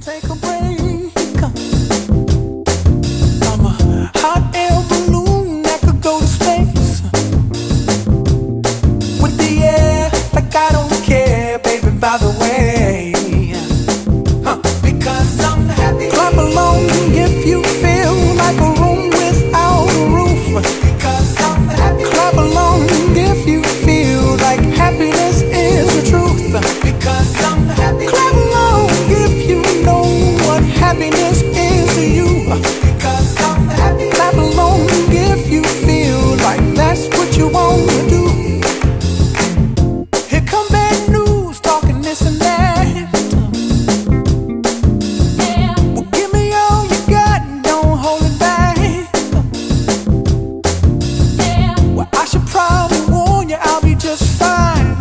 Take a break. I'm a hot air balloon that could go to space with the air, like I don't care, baby, by the way. Because I'm happy. Clap along if you feel like a room without a roof. Because I'm happy. Clap along if you feel like happiness is the truth. Because I'm happy. Clap along if you know what happiness is to you. Because I'm happy. Clap along if you feel like that's what you want to do. Here come bad news, talking this and that. Well, give me all you got and don't hold it back. Well, I should probably warn you, I'll be just fine.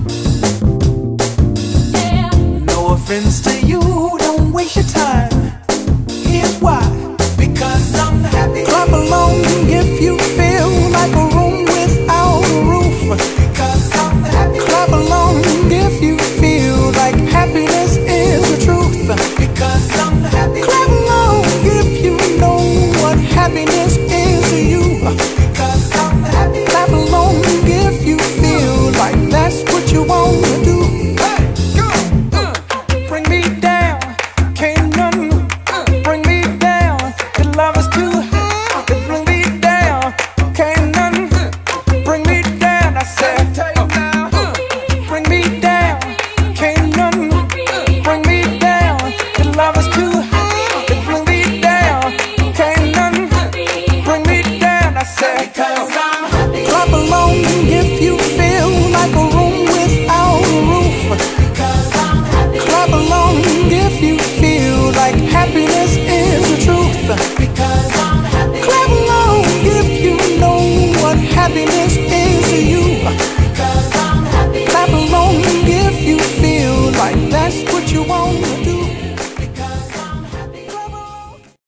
No offense to you, don't waste your time. Here's why. Because I'm happy. Clap along if you feel like a room without a roof. Because I'm happy. Clap along if you feel like happiness is the truth. Because I'm happy. Clap along if you know what happiness is to you. Because I'm happy. Clap along if you feel like that's what you want to do. Hey, go! Bring me down, can't none bring me down. Your love is too high. Bring me down, can't none bring me down. I said, bring me down, can't none bring me down. Your love is too high. Bring me down, can't none bring me down. I said, clap along if you feel like a room without a roof. Clap along if you feel like happiness is the truth. Clap along if you know what happiness is to you.